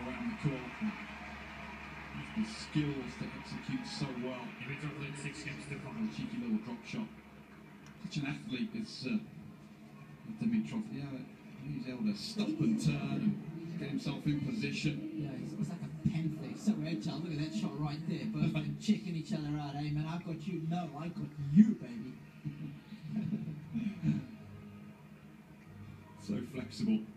around the court. The skills to execute so well. Dimitrov leads 6 games to 5. Cheeky little drop shot. Such an athlete is Dimitrov. Yeah, he's able to stop and turn and get himself in position. Yeah, he's like a panther. He's so agile. Look at that shot right there. Both of them checking each other out. Hey, man, I've got you. No, I got you, baby. So flexible.